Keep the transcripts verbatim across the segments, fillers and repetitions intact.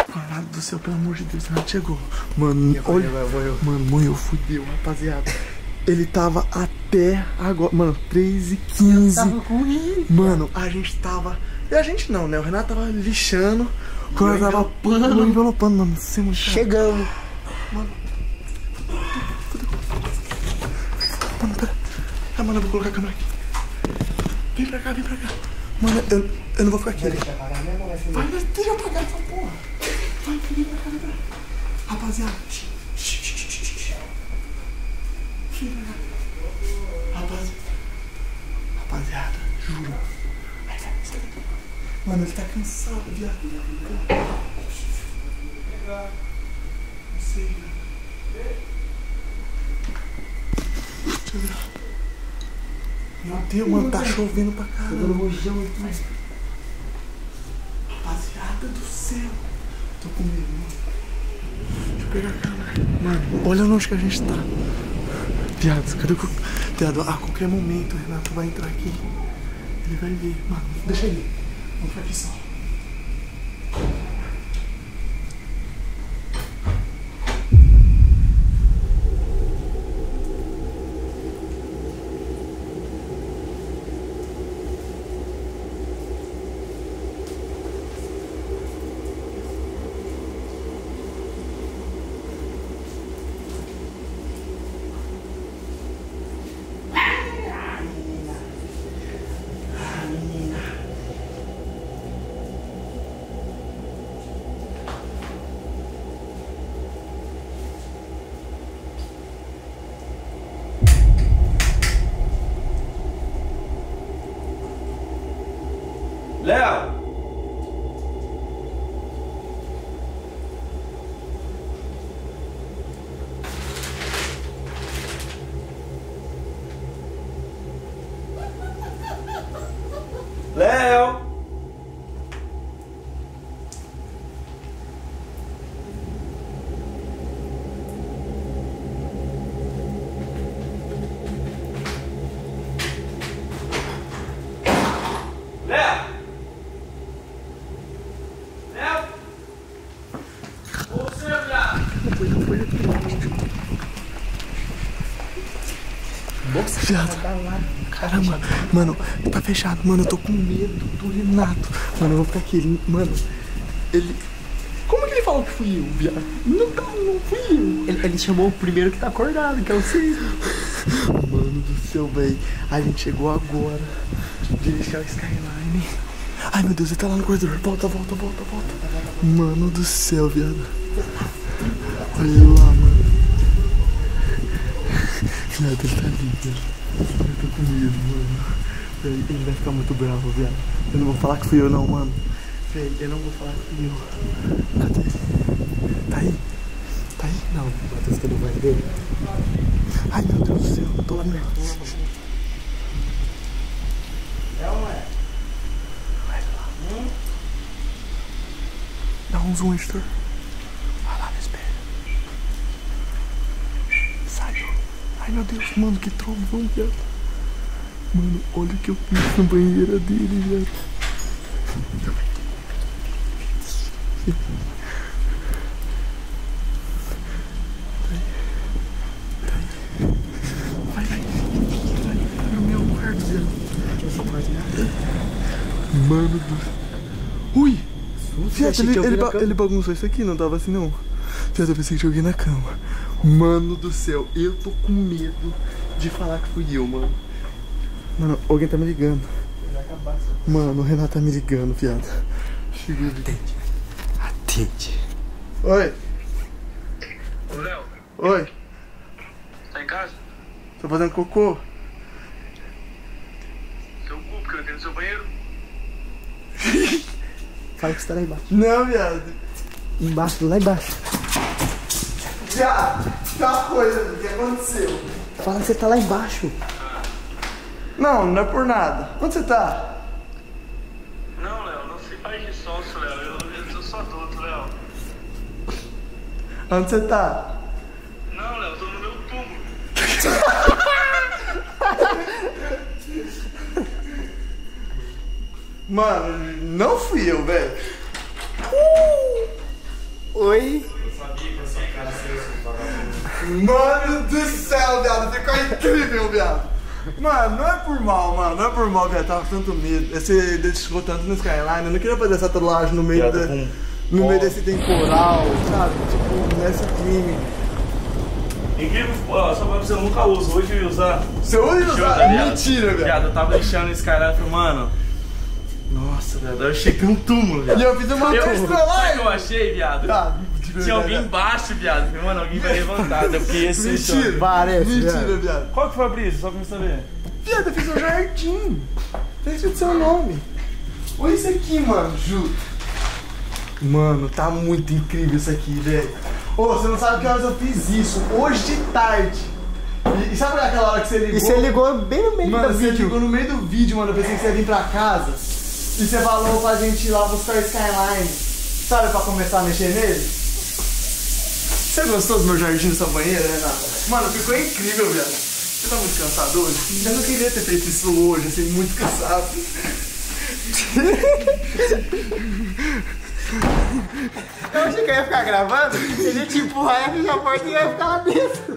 Renato do céu, pelo amor de Deus, Renato chegou. Mano, eu, olha, eu, eu, eu. Mano, morreu, fudeu, rapaziada. Ele tava até agora, mano, três e quinze. Tava com ele. Mano, a gente tava... E a gente não, né? O Renato tava lixando. Quando eu tava pano, envelopando, mano. Sem chegamos. Mano. Mano, pera. Ah, mano, eu vou colocar a câmera aqui. Vem pra cá, vem pra cá. Mano, eu, eu não vou ficar aqui. Vai, vai, deixa eu apagar essa porra. Vai, vem pra cá, vem pra cá. Rapaziada. Vem pra cá. Rapaziada. Rapaziada, juro. Vai, vai, sai daqui. Mano, ele tá cansado, viado. Não sei, viado. Deixa eu ver. Meu Deus, mano, tá chovendo pra caramba. Rapaziada do céu. Tô com medo, mano. Deixa eu pegar a câmera. Mano, olha onde que a gente tá. Viado, cadê o... Viado, a qualquer momento o Renato vai entrar aqui. Ele vai ver. Mano, deixa ele. Vamos ficar aqui só. Léo! Léo! Viado. Caramba, mano, tá fechado. Mano, eu tô com medo do Renato. Mano, eu vou ficar aqui. Ele, mano, ele... Como que ele falou que fui eu, viado? Não, tá, não fui eu. Ele, ele chamou o primeiro que tá acordado, que é o Cis. Mano do céu, velho. A gente chegou agora. Dirige a Skyline. Ai, meu Deus, ele tá lá no corredor. Volta, volta, volta, volta. Mano do céu, viado. Olha lá, mano. Viado, ele tá ali, viado. Eu tô com medo, mano. Véi, ele vai ficar muito bravo, viado. Eu não vou falar que fui eu, não, mano. Véi, eu não vou falar que fui eu. Cadê? Tá aí? Tá aí? Não. Matheus, cadê o pai dele? Ai, meu Deus do céu. Eu tô ali. É ou não é? Vai lá. Hum? Dá um zoom, editor. Vai lá no espelho. Saiu. Ai, meu Deus, mano, que trovão, viado. Mano, olha o que eu fiz na banheira dele, viado. Vai, vai. Vai no meu quarto, viado. Mano do... Ui! Viado, ele, ele, ba ele bagunçou isso aqui, não tava assim, não. Viado, eu pensei que joguei na cama. Mano do céu, eu tô com medo de falar que fui eu, mano. Mano, alguém tá me ligando. Mano, o Renato tá me ligando, viado. Chegou ali. Atende. Atende. Oi. Ô, Léo. Oi. Tá em casa? Tô fazendo cocô. Seu cu, porque eu entrei no seu banheiro. Fala que você tá lá embaixo. Não, viado. Embaixo, lá embaixo. Viado, tá coisa, o que aconteceu? Fala que você tá lá embaixo. Não, não é por nada. Onde você tá? Não, Léo, não se faz de sonso, Léo. Eu, eu, eu sou adulto, Léo. Onde você tá? Não, Léo, eu tô no meu túmulo. Mano, não fui eu, velho. Uh! foi. Mano do céu, viado, ficou incrível, viado. Mano, não é por mal, mano, não é por mal, viado, tava com tanto medo. Você dedicou tanto no Skyline, eu não queria fazer essa tatuagem no meio, da, no meio desse temporal, sabe? Tipo, nesse crime. Incrível, ó, só pra você, eu nunca uso, hoje eu ia usar. Você hoje ia usar? Mentira, velho. Viado, eu tava deixando no Skyline e falei, mano. Nossa, viado, eu achei que um túmulo, viado. E eu fiz uma eu, extra sabe o live. que eu achei, viado? Tá, tinha alguém embaixo, viado. Falei, mano, alguém vai levantar. Eu fiquei esse. Mentira, Parece, mentira, viado. viado. Qual que foi a brisa? Só pra me saber. Viado, eu fiz um jardim. Tem escrito seu nome. Olha isso aqui, mano, juro. Mano, tá muito incrível isso aqui, velho. Ô, você não sabe que horas eu fiz isso. Hoje de tarde. E, e sabe aquela hora que você ligou? E você ligou bem no meio Mano, do você vídeo. ligou no meio do vídeo, mano. Eu pensei que você ia vir pra casa. E você falou pra gente ir lá buscar o Skyline. Sabe, pra começar a mexer nele? Você gostou do meu jardim nessa banheira, Renata? Mano, ficou incrível, viado. Você tá muito cansado hoje? Eu não queria ter feito isso hoje, assim, muito cansado. Eu achei que eu ia ficar gravando, ele ia te empurrar, ia fechar a porta e ia ficar lá dentro.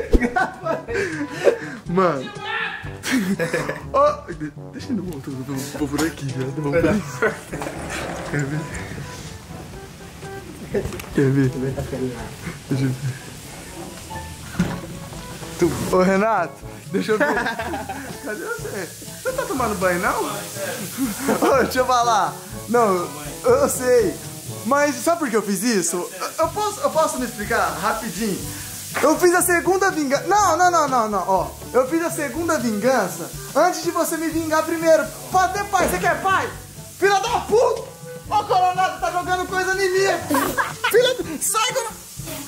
Mano. Oh, deixa eu voltar, eu vou por aqui, viado. Vou por aqui. Quer ver? Quer ver? Deixa eu ver. Tu... Ô, Renato, deixa eu ver. Cadê você? Você tá tomando banho, não? Ô, deixa eu falar. Não, eu, eu sei. Mas sabe por que eu fiz isso? Eu, eu, posso, eu posso me explicar rapidinho? Eu fiz a segunda vingança. Não, não, não, não, não. Ó, eu fiz a segunda vingança antes de você me vingar primeiro. Pode ter pai. Você quer pai? Filha da puta! Ó, Coronado tá jogando coisa em mim. Filha da... Sai, Coronado!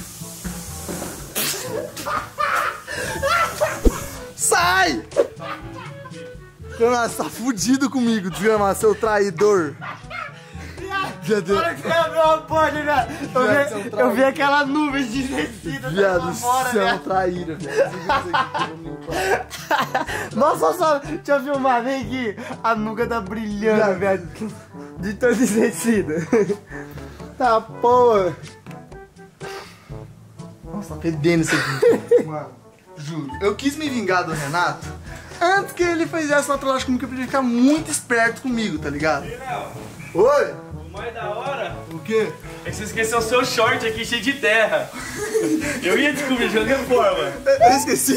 Sai! Coronado, você tá fudido comigo, desgramado, seu traidor. Viado, Na hora que você abriu a porta, viado, eu, Viado, vi, eu vi aquela nuvem descida viado, lá fora, você é um viado. traíra, viado. Nossa, só, deixa eu filmar, vem aqui. A nuca tá brilhando, Viado. viado. De todo descida. Tá, porra. Nossa, tá fedendo isso aqui. Mano, juro. Eu quis me vingar do Renato antes que ele fizesse uma trollagem comigo, que eu podia ficar muito esperto comigo, tá ligado? Oi? O mais da hora O quê? é que você esqueceu o seu short aqui cheio de terra. Eu ia descobrir de qualquer forma. Eu esqueci?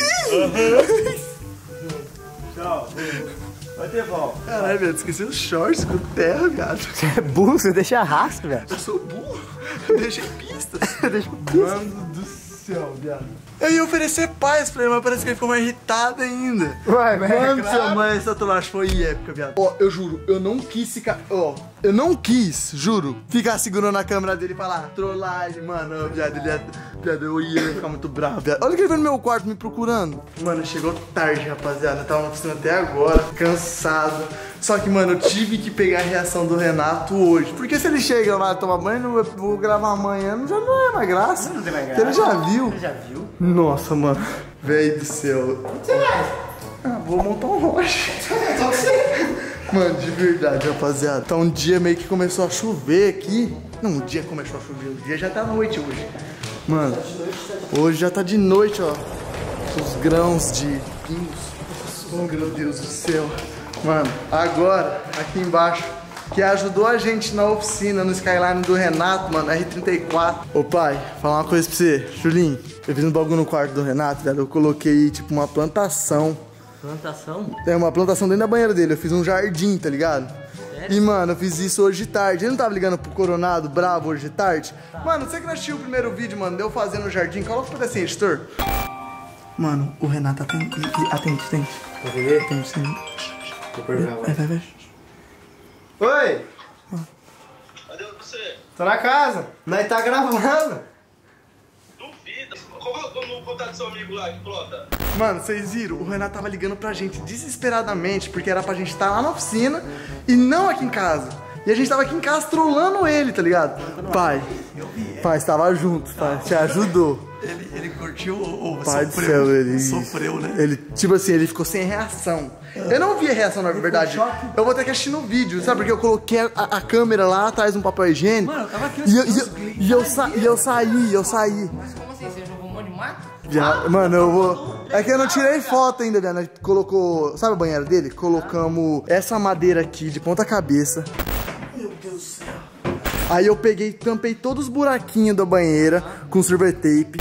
Tchau. Vai ter bom. Caralho, velho, esqueci os shorts com terra, viado. Você é burro, você deixa rastro, velho. Eu sou burro. Eu deixei pistas. Deixa Mano do céu, viado. Eu ia oferecer paz pra ele, mas parece que ele ficou mais irritado ainda. Vai, vai. Mano do céu, mas essa trollagem foi épica, viado. Ó, eu juro, eu não quis ficar... Ó, eu não quis, juro, ficar segurando a câmera dele e falar trollagem, mano. Ô, viado, ele ia... Viado, eu ia ficar muito bravo, viado. Olha que ele veio no meu quarto me procurando. Mano, chegou tarde, rapaziada. Eu tava na piscina até agora, cansado. Só que, mano, eu tive que pegar a reação do Renato hoje. Porque se ele chega lá e tomar banho, não eu vou gravar amanhã, já não é mais graça. Não tem mais Porque ele já viu. Você já viu? Nossa, mano. Véi do céu. Você vai? Ah, vou montar um rocha. Mano, de verdade, rapaziada. Tá um dia meio que começou a chover aqui. Não, um dia começou a chover. O dia já tá noite hoje. Mano, hoje já tá de noite, ó. Os grãos de pingos. Oh, meu Deus do céu. Mano, agora, aqui embaixo, que ajudou a gente na oficina, no Skyline do Renato, mano, R trinta e quatro. Ô pai, falar uma coisa pra você, Julinho. Eu fiz um bagulho no quarto do Renato, velho. Eu coloquei, tipo, uma plantação. Plantação? É, uma plantação dentro da banheira dele. Eu fiz um jardim, tá ligado? Sério? E, mano, eu fiz isso hoje de tarde. Ele não tava ligando pro Coronado bravo hoje de tarde? Tá. Mano, você que não assistiu o primeiro vídeo, mano, deu fazendo o jardim. Coloca um pedacinho, editor. Mano, o Renato atende. Atende, atende. Quer ver? Atende, atende. Vai, vai, vai. Oi! Cadê você? Tô na casa. Nós tá gravando. Duvida. Qual é o contato do seu amigo lá que plota? Mano, vocês viram? O Renato tava ligando pra gente desesperadamente, porque era pra gente estar lá na oficina e não aqui em casa. E a gente tava aqui em casa trollando ele, tá ligado? Pai, pai, estava junto, pai, te ajudou. Ele, ele curtiu ou Pai do sofreu? céu, ele... Sofreu, né? Ele, tipo assim, ele ficou sem reação. Eu não vi a reação, na verdade. Eu vou ter que assistir no vídeo, sabe? Porque eu coloquei a, a câmera lá atrás de um papel higiênico. Mano, eu tava aqui... E eu, e eu, e eu, sa, e eu saí, eu saí. Mas como assim? Você jogou um monte de mato? Já, mano, eu vou... É que eu não tirei foto ainda, Viana. Colocou... Sabe a banheira dele? Colocamos essa madeira aqui de ponta cabeça. Meu Deus do céu. Aí eu peguei, tampei todos os buraquinhos da banheira com silver tape.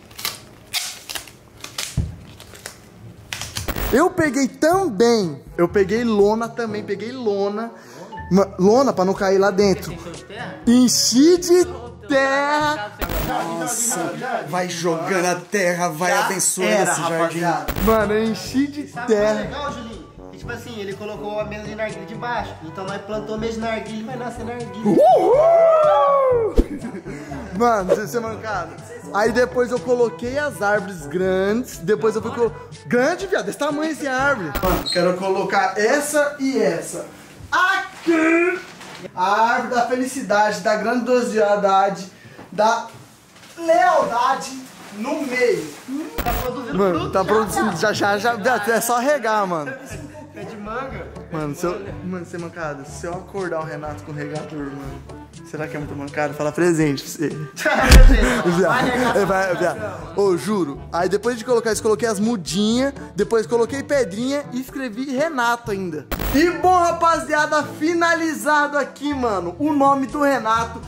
Eu peguei também, eu peguei lona também, peguei lona, uma, lona pra não cair lá dentro. Enchi de terra. Nossa, vai jogando a terra, vai Já abençoando era, esse jardim. rapaziada. Mano, eu enchi de Sabe o que é terra. legal, Julinho? E, tipo assim, ele colocou a mesa de narguilha de baixo. Então nós plantamos mesa de narguilha e vai nascer narguilha. Uhul! Mano, você é mancado. Aí depois eu coloquei as árvores grandes. Depois eu fui colocar... Grande, viado, desse tamanho essa árvore. Mano, quero colocar essa e essa. Aqui! A árvore da felicidade, da grandiosidade, da lealdade no meio. Tá produzindo Mano, fruto, tá já, produzindo, já, já, já, já, é só regar, mano. É de manga. Mano, se eu, mano, você é mancado, se eu acordar o Renato com o regador, mano, será que é muito mancado? Fala presente pra você. Viado, vai, viado. Ô, juro. Aí depois de colocar isso, coloquei as mudinhas, depois coloquei pedrinha e escrevi Renato ainda. E bom, rapaziada, finalizado aqui, mano, o nome do Renato.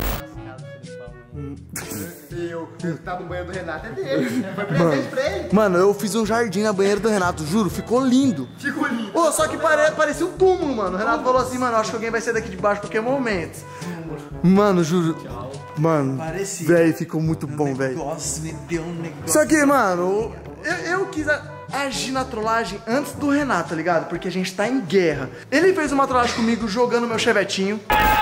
E o que tá no banheiro do Renato é dele. Foi presente pra ele. Mano, eu fiz um jardim na banheira do Renato, juro, ficou lindo. Ficou lindo. Ô, só que pare, parecia um túmulo, mano. O Renato falou assim, mano, acho que alguém vai sair daqui de baixo a qualquer momento. Mano, juro. Mano, Parecia. velho, ficou muito bom, velho. Nossa, me deu um negócio. Só que, mano, eu, eu quis a- agir na trollagem antes do Renato, tá ligado? Porque a gente tá em guerra. Ele fez uma trollagem comigo jogando meu chevetinho.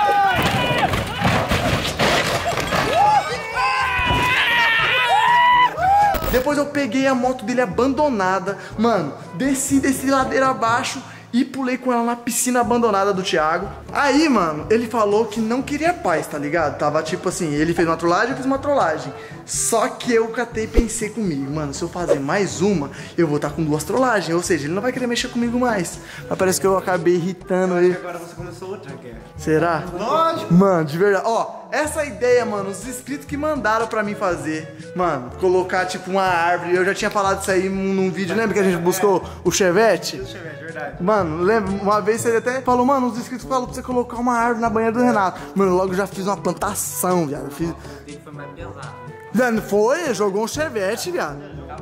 Depois eu peguei a moto dele abandonada. Mano, desci, desci ladeira abaixo e pulei com ela na piscina abandonada do Thiago. Aí, mano, ele falou que não queria paz, tá ligado? Tava tipo assim, ele fez uma trollagem, eu fiz uma trollagem. Só que eu catei e pensei comigo, mano, se eu fazer mais uma, eu vou estar com duas trollagens. Ou seja, ele não vai querer mexer comigo mais. Mas parece que eu acabei irritando ele. Agora você começou outra guerra. Será? Lógico. Mano, de verdade. Ó, essa ideia, mano, os inscritos que mandaram pra mim fazer. Mano, colocar tipo uma árvore. Eu já tinha falado isso aí num, num vídeo. Lembra que a gente buscou o chevette? Deixa eu ver, é verdade. Mano, lembra? Uma vez você até falou, mano, os inscritos falaram pra você colocar uma árvore na banheira do Renato. Mano, logo já fiz uma plantação, viado. Eu fiz... Foi mais pesado. Não foi? Jogou um chevette, viado.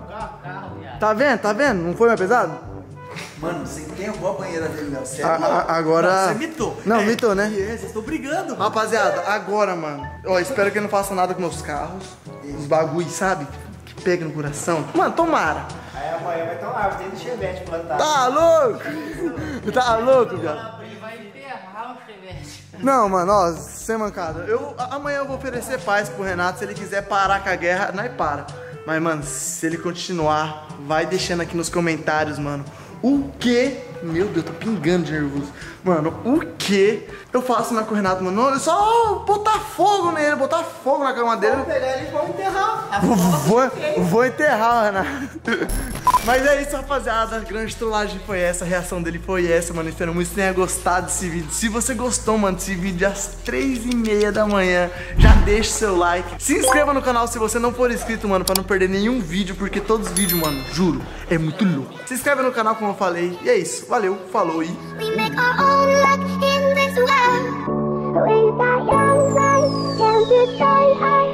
Tá vendo? Tá vendo? Não foi mais pesado? Mano, você enterrou a banheira dele, Léo. Você é A- louco. a- agora- Não, você mitou. Não, É, mitou, né? e é, vocês estão brigando. Rapaziada, agora, mano, ó, espero que não faça nada com meus carros. Os bagulho, sabe? Que pega no coração. Mano, tomara. Aí amanhã vai ter uma árvore dentro do chevette plantado. Tá louco? Tá louco, viado? Ele vai enterrar o chevette. Não, mano, ó, sem mancada. Eu, a- amanhã eu vou oferecer paz pro Renato. Se ele quiser parar com a guerra, nós para. Mas, mano, se ele continuar, vai deixando aqui nos comentários, mano. O que? Meu Deus, tô pingando de nervoso. Mano, o que eu faço na com o Renato, mano? Não, é só botar fogo nele, botar fogo na cama dele. Vamos pegar ele e vamos enterrar. Vou, vou, vou enterrar o Renato. Mas é isso, rapaziada. A grande trollagem foi essa, a reação dele foi essa, mano. Espero muito que você tenha gostado desse vídeo. Se você gostou, mano, desse vídeo às três e meia da manhã, já deixa o seu like. Se inscreva no canal se você não for inscrito, mano, pra não perder nenhum vídeo, porque todos os vídeos, mano, juro, é muito louco. Se inscreve no canal, como eu falei. E é isso. Valeu, falou e... We make our own luck in this world. We got young life, and to try.